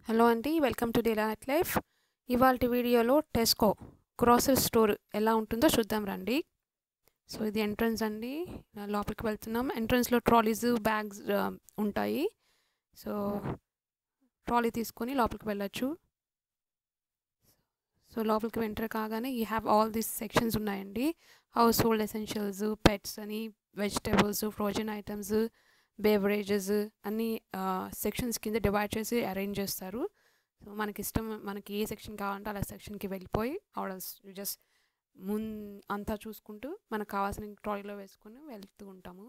Hello అండి, welcome to day life. ఇవాళ వీడియోలో టెస్కో గ్రోసరీ స్టోర్ ఎలా ఉంటుందో చూద్దాం రండి. సో ఇది ఎంట్రన్స్ అండి, లోపలికి వెళ్తున్నాం. ఎంట్రన్స్లో ట్రాలీస్ బ్యాగ్స్ ఉంటాయి. సో ట్రాలీ తీసుకొని లోపలికి వెళ్ళొచ్చు. సో లోపలికి ఎంటర్ కాగానే you have all these sections ఉన్నాయండి. హౌస్ హోల్డ్ ఎసెన్షియల్స్, పెట్స్ అని, వెజిటేబుల్స్, ఫ్రోజన్ ఐటమ్స్, బేవరేజెస్ అన్నీ సెక్షన్స్ కింద డివైడ్ చేసి అరేంజ్ చేస్తారు. సో మనకి ఇష్టం, మనకి ఏ సెక్షన్ కావాలంటే అలా సెక్షన్కి వెళ్ళిపోయి ఆర్డర్స్ జస్ట్ అంతా చూసుకుంటూ మనకు కావాల్సిన ట్రాలీలో వేసుకొని వెళ్తూ ఉంటాము.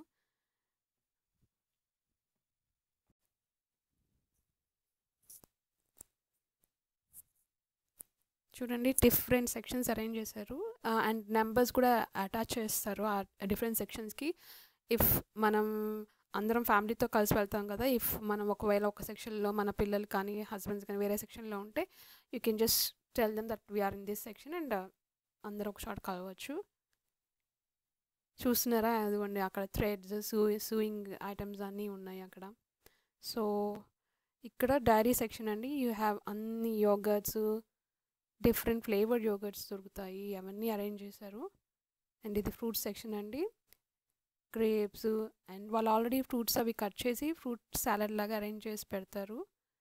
చూడండి, డిఫరెంట్ సెక్షన్స్ అరేంజ్ చేశారు అండ్ నెంబర్స్ కూడా అటాచ్ చేస్తారు ఆ డిఫరెంట్ సెక్షన్స్కి. ఇఫ్ మనం అందరం ఫ్యామిలీతో కలిసి వెళ్తాం కదా, ఇఫ్ మనం ఒకవేళ ఒక సెక్షన్లో మన పిల్లలు కానీ హస్బెండ్స్ కానీ వేరే సెక్షన్లో ఉంటే you can just tell them that we're in this section and అందరూ ఒక షాట్ కలవచ్చు. చూస్తున్నారా, అదిగోండి అక్కడ థ్రెడ్స్, సూయింగ్ ఐటమ్స్ అన్నీ ఉన్నాయి అక్కడ. సో ఇక్కడ డైరీ సెక్షన్ అండి. యూ హ్యావ్ అన్ని యోగర్ట్స్, డిఫరెంట్ ఫ్లేవర్డ్ యోగర్ట్స్ దొరుకుతాయి, అవన్నీ అరేంజ్ చేశారు. అండ్ ఇది ఫ్రూట్ సెక్షన్ అండి. గ్రేప్స్ అండ్ వాళ్ళు ఆల్రెడీ ఫ్రూట్స్ అవి కట్ చేసి ఫ్రూట్ సాలడ్ లాగా అరేంజ్ చేసి పెడతారు.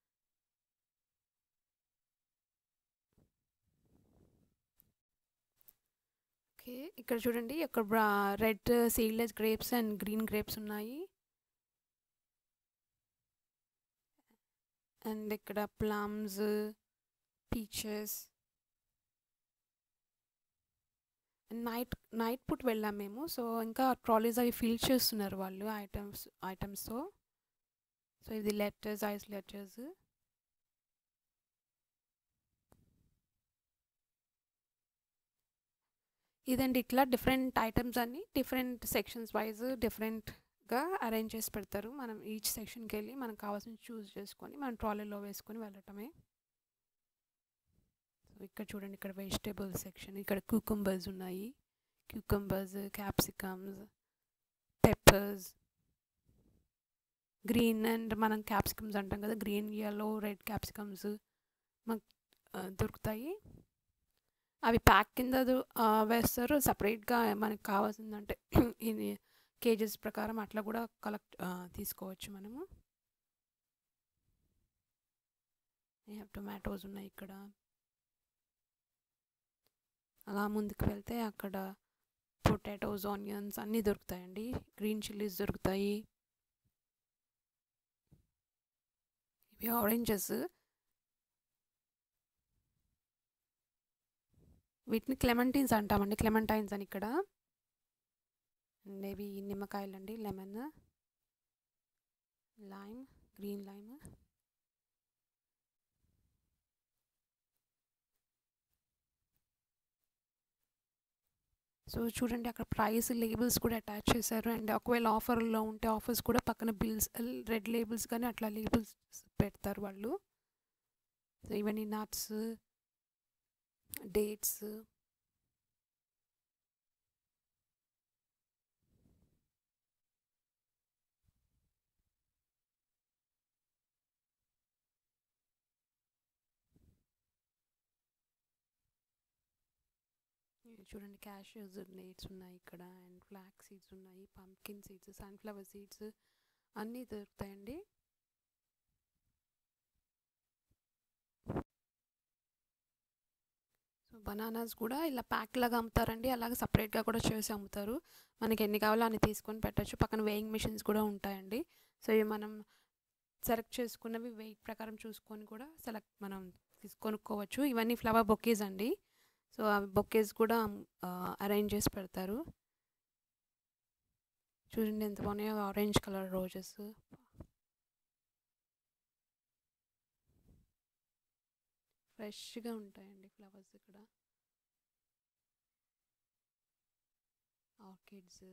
ఓకే, ఇక్కడ చూడండి, ఇక్కడ red seedless grapes and green grapes ఉన్నాయి. అండ్ ఇక్కడ ప్లమ్స్, పీచెస్. నైట్ పుట్ వెళ్ళాం మేము. సో ఇంకా ట్రాలీస్ అవి ఫిల్ చేస్తున్నారు వాళ్ళు ఐటమ్స్తో. సో ఇది లెటర్స్, ఐస్ లెటర్స్. ఇదండి, ఇట్లా డిఫరెంట్ ఐటమ్స్ అన్ని డిఫరెంట్ సెక్షన్స్ వైజ్ డిఫరెంట్గా అరేంజ్ చేసి పెడతారు. మనం ఈచ్ సెక్షన్కి వెళ్ళి మనకు కావాల్సిన చూస్ చేసుకొని మనం ట్రాలీలో వేసుకొని వెళ్ళటమే. సో ఇక్కడ చూడండి, ఇక్కడ వెజిటేబుల్ సెక్షన్. ఇక్కడ క్యూకంబర్స్ ఉన్నాయి, cucumbers, capsicums, peppers, green and మనం క్యాప్సికమ్స్ అంటాం కదా, గ్రీన్, ఎల్లో, రెడ్ క్యాప్సికమ్స్ మనకు దొరుకుతాయి. అవి ప్యాక్ కింద వేస్తారు సపరేట్గా. మనకు కావాల్సిందంటే ఇది కేజెస్ ప్రకారం అట్లా కూడా తీసుకోవచ్చు మనము. టొమాటోస్ ఉన్నాయి ఇక్కడ. అలా ముందుకు వెళ్తే అక్కడ పొటాటోస్, ఆనియన్స్ అన్నీ దొరుకుతాయండి. గ్రీన్ చిల్లీస్ దొరుకుతాయి. ఇవి ఆరెంజెస్, వీటిని క్లెమెంటీన్స్ అంటామండి, క్లెమెంటైన్స్ అని ఇక్కడ. అండ్ ఇవి నిమ్మకాయలు అండి, lemon, lime, green lime. So చూడండి, అక్కడ ప్రైస్ లేబుల్స్ కూడా అటాచ్ చేశారు. అండ్ ఒకవేళ ఆఫర్లో ఉంటే ఆఫర్స్ కూడా పక్కన బిల్స్, రెడ్ లేబుల్స్ కానీ అట్లా లేబుల్స్ పెడతారు వాళ్ళు. సో ఇవన్నీ నట్స్, డేట్స్. చూడండి, క్యాష్యూస్ డేట్స్ ఉన్నాయి ఇక్కడ. అండ్ ఫ్లాక్ సీడ్స్ ఉన్నాయి, పంప్కిన్ సీడ్స్, సన్ఫ్లవర్ సీడ్స్ అన్నీ దొరుకుతాయండి. సో బనానాస్ కూడా ఇలా ప్యాక్ లాగా అమ్ముతారండి, అలాగే సపరేట్గా కూడా చేసి అమ్ముతారు. మనకి ఎన్ని కావాలో అన్ని తీసుకొని పెట్టచ్చు. పక్కన వేయింగ్ మిషన్స్ కూడా ఉంటాయండి. సో ఇవి మనం సెలెక్ట్ చేసుకున్నవి వెయిట్ ప్రకారం చూసుకొని కూడా మనం కొనుక్కోవచ్చు. ఇవన్నీ ఫ్లవర్ బొకేస్ అండి. సో అవి బొకేస్ కూడా అరేంజ్ చేసి పెడతారు. చూడండి ఎంత బాగున్నాయో, ఆరెంజ్ కలర్ రోజెస్. ఫ్రెష్గా ఉంటాయండి ఫ్లవర్స్ ఇక్కడ. ఆర్కిడ్స్.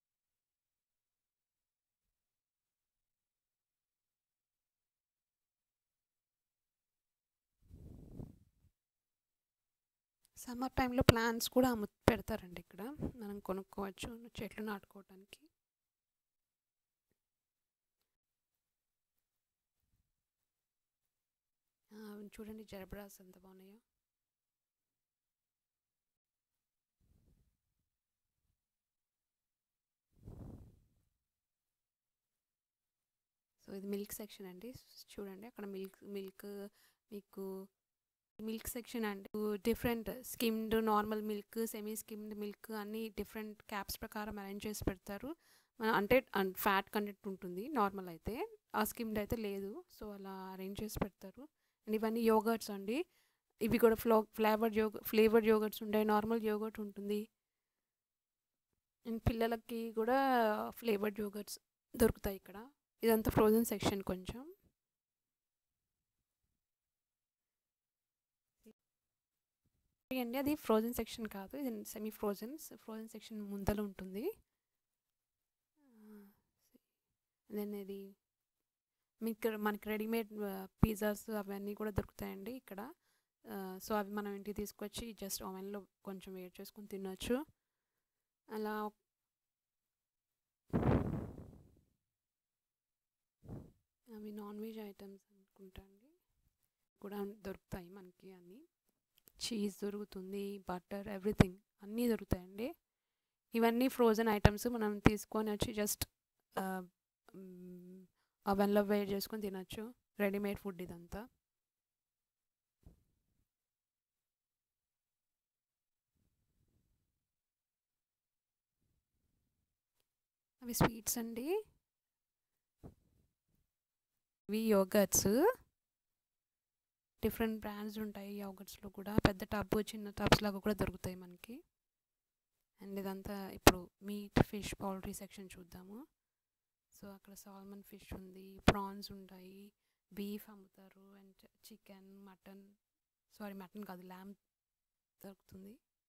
సమ్మర్ టైంలో ప్లాంట్స్ కూడా పెడతారండి ఇక్కడ, మనం కొనుక్కోవచ్చు చెట్లు నాటుకోవటానికి. చూడండి జెబ్రాస్ ఎంత బాగున్నాయో. సో ఇది మిల్క్ సెక్షన్ అండి. చూడండి అక్కడ మిల్క్ మీకు మిల్క్ సెక్షన్ అండి. Different skimmed, normal milk, semi skimmed milk అన్నీ డిఫరెంట్ క్యాప్స్ ప్రకారం అరేంజ్ చేసి పెడతారు. అంటే ఫ్యాట్ కంటెంట్ ఉంటుంది నార్మల్ అయితే, ఆ స్కిమ్డ్ అయితే లేదు. సో అలా అరేంజ్ చేసి పెడతారు. అండ్ ఇవన్నీ యోగర్ట్స్ అండి. ఇవి కూడా ఫ్లేవర్డ్ యోగర్ట్స్ ఉంటాయి, నార్మల్ యోగర్ట్ ఉంటుంది. అండ్ పిల్లలకి కూడా ఫ్లేవర్డ్ యోగర్ట్స్ దొరుకుతాయి ఇక్కడ. ఇదంతా ఫ్రోజన్ సెక్షన్. కొంచెం అండి అది ఫ్రోజన్ సెక్షన్ కాదు, ఇది సెమీ ఫ్రోజన్ సెక్షన్ ముందర ఉంటుంది. దెన్ ఇది మనకి రెడీమేడ్ పిజ్జాస్ అవన్నీ కూడా దొరుకుతాయండి ఇక్కడ. సో అవి మనం ఇంటికి తీసుకొచ్చి జస్ట్ ఓవెన్లో కొంచెం వేడి చేసుకొని తినొచ్చు. అలా అవి నాన్ వెజ్ ఐటమ్స్ అనుకుంటా అండి కూడా దొరుకుతాయి మనకి. అన్నీ చీజ్ దొరుకుతుంది, బటర్, ఎవ్రీథింగ్ అన్నీ దొరుకుతాయండి. ఇవన్నీ ఫ్రోజన్ ఐటమ్స్ మనం తీసుకొని వచ్చి జస్ట్ అవెన్లో వేడి చేసుకొని తినచ్చు. రెడీమేడ్ ఫుడ్ ఇదంతా. అవి స్వీట్స్ అండి. ఇవి యోగర్ట్స్, డిఫరెంట్ బ్రాండ్స్ ఉంటాయి యోగర్ట్స్లో కూడా. పెద్ద టబ్, చిన్న టబ్స్ లాగా కూడా దొరుకుతాయి మనకి. అండ్ ఇదంతా ఇప్పుడు మీట్, ఫిష్, పౌల్ట్రీ సెక్షన్ చూద్దాము. సో అక్కడ సాల్మన్ ఫిష్ ఉంది, ప్రాన్స్ ఉంటాయి, బీఫ్ అమ్ముతారు, అండ్ చికెన్, మటన్ కాదు, ల్యామ్ దొరుకుతుంది.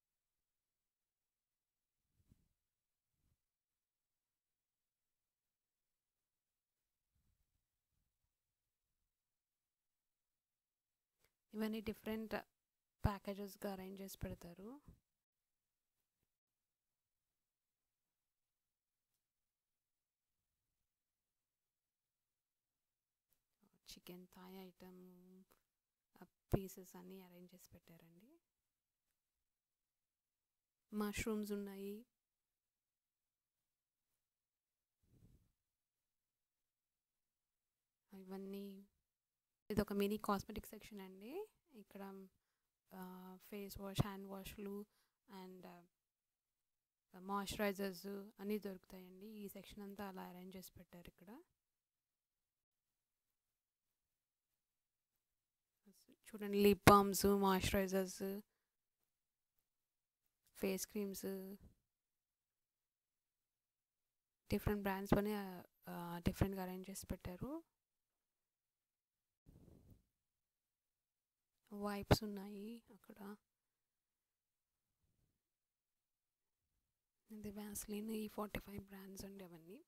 ఇవన్నీ డిఫరెంట్ ప్యాకేజెస్గా అరేంజ్ చేసి పెడతారు. చికెన్ థాయ్ ఐటమ్ పీసెస్ అన్నీ అరేంజ్ చేసి పెట్టారండి. మష్రూమ్స్ ఉన్నాయి. ఇవన్నీ ఇది ఒక మినీ కాస్మెటిక్ సెక్షన్ అండి. ఇక్కడ ఫేస్ వాష్, హ్యాండ్ వాష్లు అండ్ మాయిశ్చరైజర్స్ అన్నీ దొరుకుతాయండి. ఈ సెక్షన్ అంతా అలా అరేంజ్ చేసి పెట్టారు ఇక్కడ. చూడండి lip balms, moisturisers, face creams, different brands పని డిఫరెంట్గా అరేంజ్ చేసి పెట్టారు. వైప్స్ ఉన్నాయి అక్కడ. ఇది వ్యాస్లిన్, E45 బ్రాండ్స్ అండి అవన్నీ.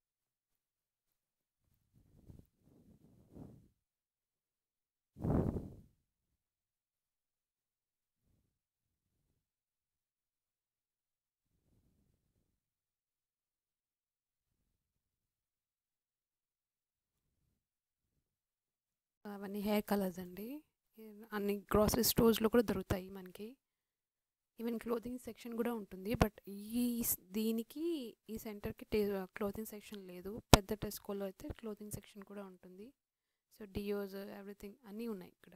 అవన్నీ హెయిర్ కలర్స్ అండి. అన్ని గ్రాసరీ స్టోర్స్లో కూడా దొరుకుతాయి మనకి. ఈవెన్ క్లోతింగ్ సెక్షన్ కూడా ఉంటుంది. బట్ దీనికి ఈ సెంటర్కి క్లోతింగ్ సెక్షన్ లేదు. పెద్ద టెస్కోలో అయితే క్లోతింగ్ సెక్షన్ కూడా ఉంటుంది. సో డియోస్, ఎవ్రీథింగ్ అన్నీ ఉన్నాయి ఇక్కడ.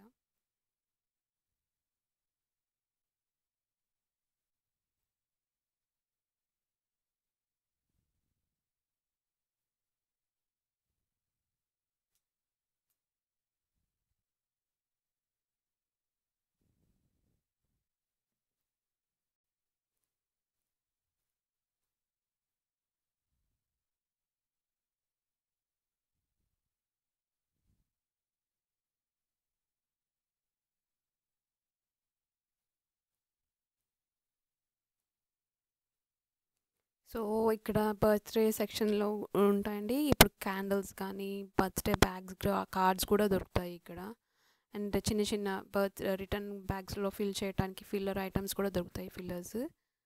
సో ఇక్కడ బర్త్డే సెక్షన్లో ఉంటాయండి. ఇప్పుడు క్యాండిల్స్ కానీ, బర్త్డే బ్యాగ్స్, కార్డ్స్ కూడా దొరుకుతాయి ఇక్కడ. అండ్ చిన్న చిన్న రిటర్న్ బ్యాగ్స్లో ఫిల్ చేయడానికి ఫిల్లర్ ఐటమ్స్ కూడా దొరుకుతాయి. ఫిల్లర్స్,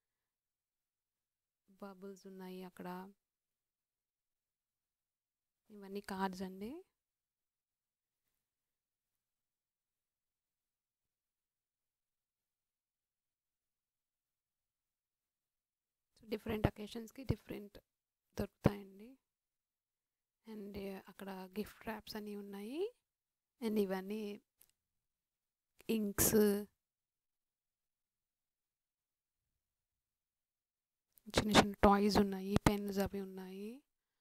బబుల్స్ ఉన్నాయి అక్కడ. ఇవన్నీ కార్డ్స్ అండి. డిఫరెంట్ అకేషన్స్కి డిఫరెంట్ దొరుకుతాయండి. అండ్ అక్కడ గిఫ్ట్ ర్యాప్స్ అన్నీ ఉన్నాయి. అండ్ ఇవన్నీ ఇంక్స్, చిన్న చిన్న టాయ్స్ ఉన్నాయి, పెన్స్ అవి ఉన్నాయి.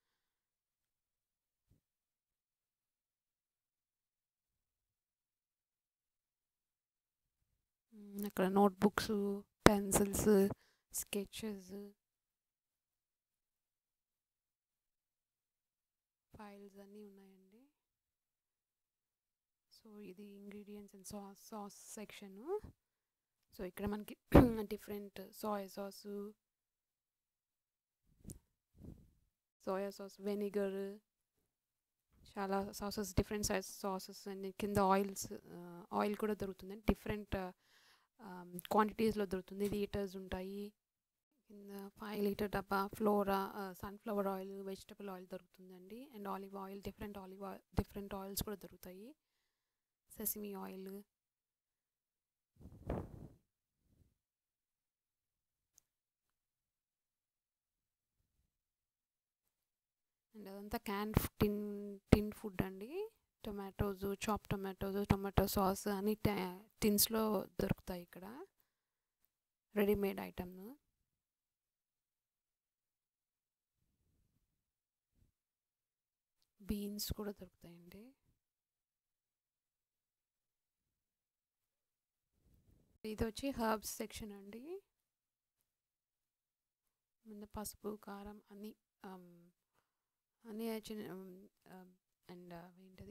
అక్కడ నోట్బుక్స్, పెన్సిల్స్, స్కెచెస్, ఫైల్స్ అన్నీ ఉన్నాయండి. సో ఇది ingredients and sauce section. So ఇక్కడ మనకి డిఫరెంట్ సోయా సాస్, వెనిగర్, చాలా sauces, different size sauces. And కింద ఆయిల్ కూడా దొరుకుతుంది, డిఫరెంట్ క్వాంటిటీస్లో దొరుకుతుంది. లీటర్స్ ఉంటాయి. కింద 5 లీటర్ డబ్బా Flora sunflower oil, vegetable oil దొరుకుతుందండి. And olive oil, different oils కూడా దొరుకుతాయి. సెసమీ ఆయిల్, అండ్ అదంతా టిన్ ఫుడ్ అండి. చాప్ టొమాటో సాస్ అని టిన్స్లో దొరుకుతాయి ఇక్కడ, రెడీమేడ్ ఐటమ్. బీన్స్ కూడా దొరుకుతాయండి. ఇది వచ్చి హర్బ్స్ సెక్షన్ అండి. పసుపు, కారం అన్నీ చిన్న అండ్ ఏంటది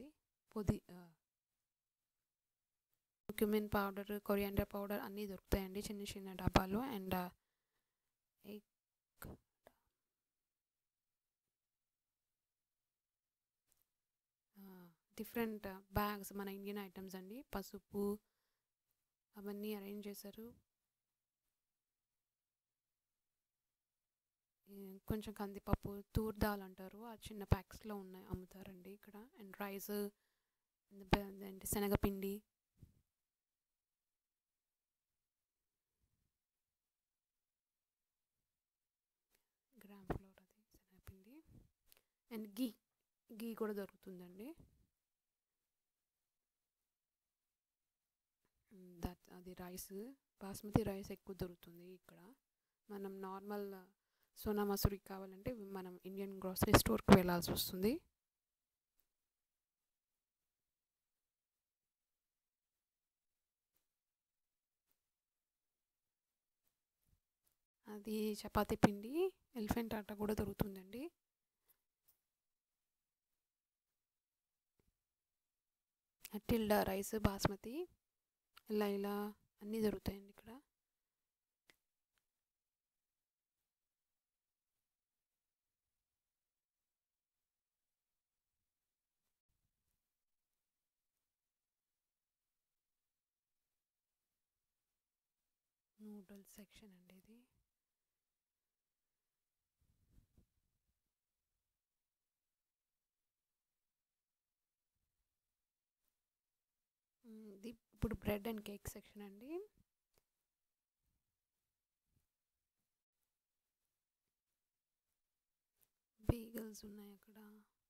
క్యుమిన్ పౌడర్, కొరియాండర్ పౌడర్ అన్నీ దొరుకుతాయండి చిన్న చిన్న డబ్బాలు. అండ్ డిఫరెంట్ బ్యాగ్స్, మన ఇండియన్ ఐటమ్స్ అండి. పసుపు అవన్నీ అరేంజ్ చేశారు. కొంచెం కందిపప్పు, తూర్ దాల్ అంటారు, ఆ చిన్న ప్యాక్స్లో అమ్ముతారండి ఇక్కడ. అండ్ రైస్, శనగపిండి, గ్రామ్ ఫ్లోర్, అది శనగపిండి. అండ్ గీ కూడా దొరుకుతుందండి. అది రైస్, బాస్మతి రైస్ ఎక్కువ దొరుకుతుంది ఇక్కడ. మనం నార్మల్ సోనా మసూరి కావాలంటే మనం ఇండియన్ గ్రోసరీ స్టోర్కి వెళ్ళాల్సి వస్తుంది. అది చపాతీ పిండి, ఎలిఫెంట్ ఆటా కూడా దొరుకుతుందండి. టిల్డా రైస్, బాస్మతి, ఇలా అన్నీ దొరుకుతాయండి ఇక్కడ. నూడిల్స్ సెక్షన్ అండి ఇది. ఇది ఇప్పుడు బ్రెడ్ అండ్ కేక్ సెక్షన్ అండి. బేగల్స్ ఉన్నాయి అక్కడ.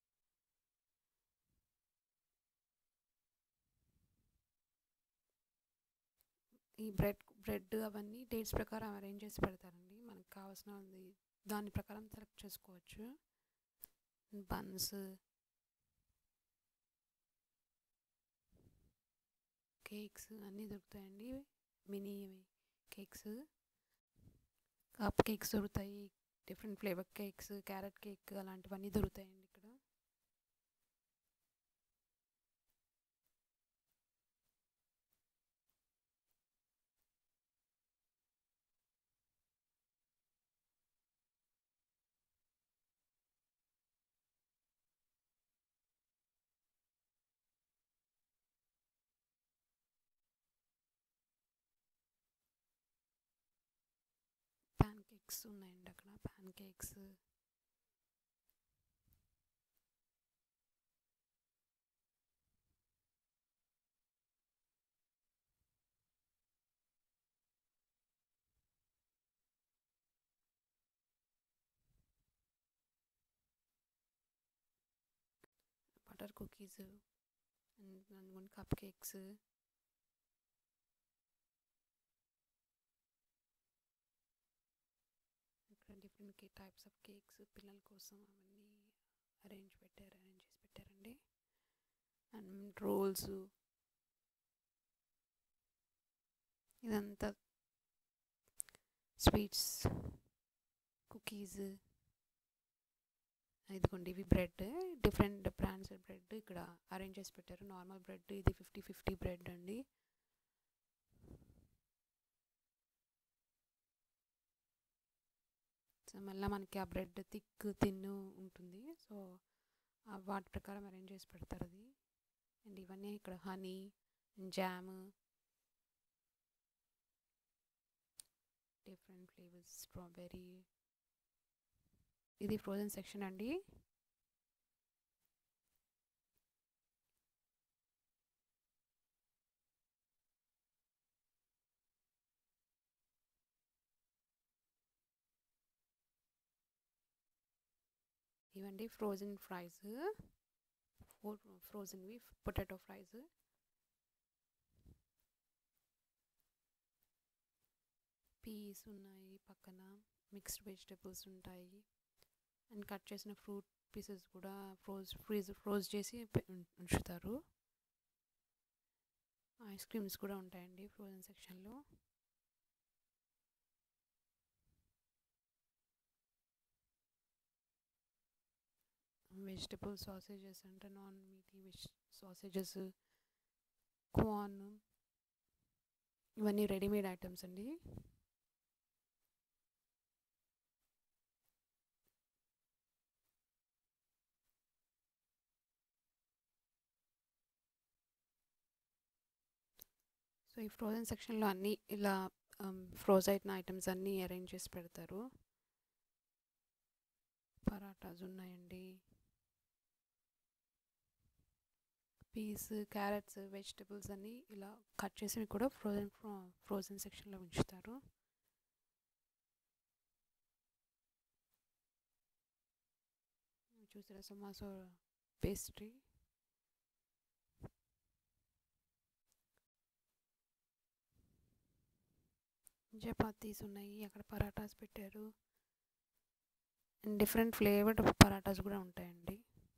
ఈ బ్రెడ్ అవన్నీ డేట్స్ ప్రకారం అరేంజ్ చేసి పెడతారండి. మనకు కావాల్సిన దాని ప్రకారం సెలెక్ట్ చేసుకోవచ్చు. బన్స్, కేక్స్ అన్నీ దొరుకుతాయండి. మినీ కేక్స్, కప్ కేక్స్ దొరుకుతాయి, different flavour cakes, carrot cake అలాంటివన్నీ దొరుకుతాయండి ఇక్కడ. ప్యాన్ కేక్స్ ఉన్నాయండి అక్కడ, pan cakes. Starter cookies and cup cakes, ఇక్కడ డిఫరెంట్ టైప్స్ ఆఫ్ కేక్స్ పిల్లల కోసం అవన్నీ అరేంజ్ చేసి పెట్టారండి. అండ్ రోల్స్, ఇదంతా స్వీట్స్, కుకీస్. ఇదిగోండి ఇవి బ్రెడ్, డిఫరెంట్ బ్రాండ్స్ బ్రెడ్ ఇక్కడ అరేంజ్ చేసి పెట్టారు. నార్మల్ బ్రెడ్, ఇది 50-50 బ్రెడ్ అండి. సో మళ్ళీ మనకి ఆ బ్రెడ్ తిన్ను ఉంటుంది. సో వాటి ప్రకారం అరేంజ్ చేసి పెడతారు అది. అండ్ ఇవన్నీ ఇక్కడ honey, jam, different flavours, strawberry. ఇది ఫ్రోజన్ సెక్షన్ అండి. ఇవండి ఫ్రోజన్ ఫ్రైస్, ఫ్రోజన్వి పొటాటో ఫ్రైస్. పీస్ ఉన్నాయి, పక్కన మిక్స్డ్ వెజిటబుల్స్ ఉంటాయి. అండ్ కట్ చేసిన ఫ్రూట్ పీసెస్ కూడా ఫ్రోజ్ చేసి ఉంచుతారు. ఐస్ క్రీమ్స్ కూడా ఉంటాయండి ఫ్రోజన్ సెక్షన్లో. వెజిటబుల్ సాసేజెస్ అంటే నాన్ మీటీ సాసేజెస్, కార్న్, ఇవన్నీ రెడీమేడ్ ఐటమ్స్ అండి. సో ఈ ఫ్రోజన్ సెక్షన్లో అన్నీ ఇలా ఫ్రోజ్ అయిన ఐటమ్స్ అన్నీ అరేంజ్ చేసి పెడతారు. పరాటాస్ ఉన్నాయండి, పీస్, క్యారెట్స్, వెజిటబుల్స్ అన్నీ ఇలా కట్ చేసి కూడా ఫ్రోజన్ సెక్షన్లో ఉంచుతారు. చూసారా సమోసా పేస్ట్రీ. చపాతీస్ ఉన్నాయి, అక్కడ పరాటాస్ పెట్టారు. అండ్ డిఫరెంట్ ఫ్లేవర్డ్ పరాటాస్ కూడా ఉంటాయండి.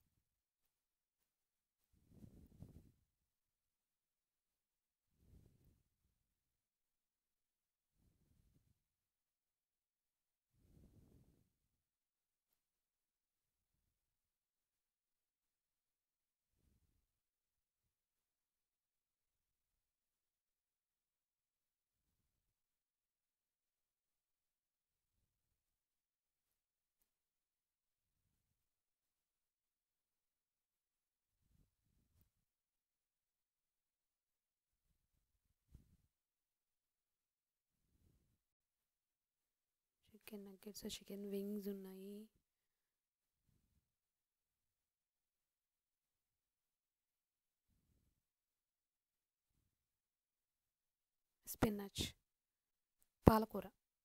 చికెన్ నగ్గెట్స్, చికెన్ వింగ్స్ ఉన్నాయి. స్పినచ్, పాలకూర,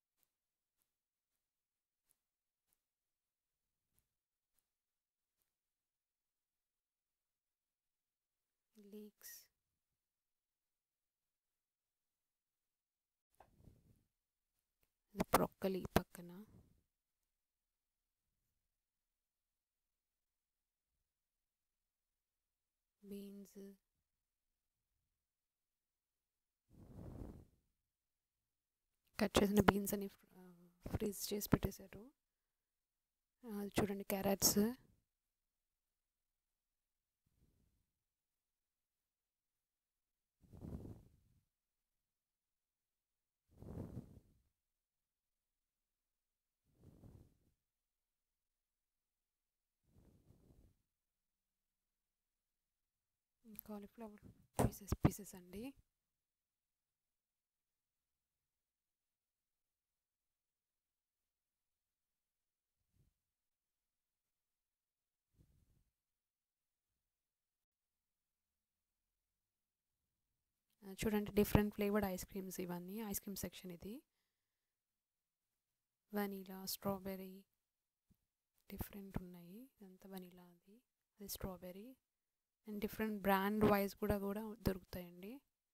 లీక్స్, బ్రొక్కలి పక్కన, బీన్స్, కట్ చేసిన బీన్స్ అని ఫ్రీజ్ చేసి పెట్టేశారు. చూడండి క్యారెట్స్, కాలీఫ్లవర్ పీసెస్ అండి. చూడండి డిఫరెంట్ ఫ్లేవర్డ్ ఐస్ క్రీమ్స్, ఇవన్నీ ఐస్ క్రీమ్ సెక్షన్. ఇది వనీలా, స్ట్రాబెర్రీ, డిఫరెంట్ ఉన్నాయి. ఇదంతా వనీలా, అది strawberry. And different brand wise కూడా దొరుకుతాయండి.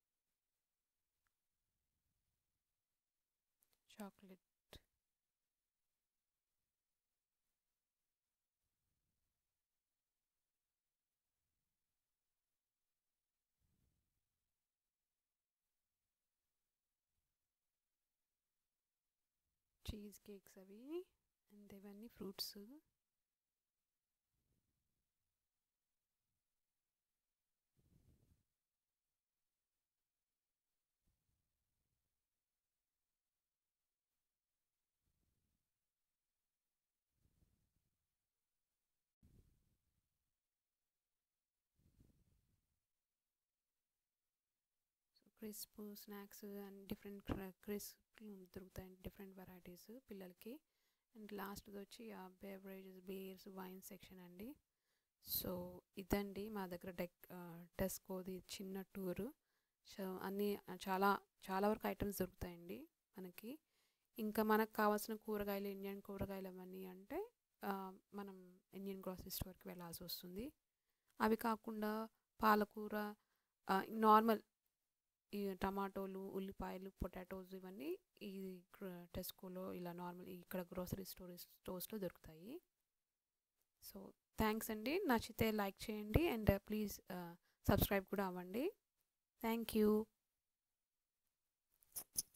చాక్లెట్, చీజ్ కేక్స్ అవి, అండ్ ఇవన్నీ fruits. Crisp snacks and different crisp దొరుకుతాయండి, డిఫరెంట్ వెరైటీస్ పిల్లలకి. అండ్ లాస్ట్ది వచ్చి బేవరేజెస్, బీర్స్, వైన్ సెక్షన్ అండి. సో ఇదండి మా దగ్గర టెస్కోది చిన్న టూరు. సో అన్నీ చాలా వరకు ఐటమ్స్ దొరుకుతాయండి మనకి. ఇంకా మనకు కావాల్సిన కూరగాయలు, ఇండియన్ కూరగాయలు అవన్నీ అంటే మనం ఇండియన్ గ్రోసరీ స్టోర్కి వెళ్ళాల్సి వస్తుంది. అవి కాకుండా పాలకూర, నార్మల్ ఈ టమాటోలు, ఉల్లిపాయలు, పొటాటోస్ ఇవన్నీ ఈ టెస్కోలో ఇలా నార్మల్ ఇక్కడ గ్రోసరీ స్టోర్స్లో దొరుకుతాయి. సో థ్యాంక్స్ అండి. నచ్చితే లైక్ చేయండి అండ్ ప్లీజ్ సబ్స్క్రైబ్ కూడా అవ్వండి. Thank you.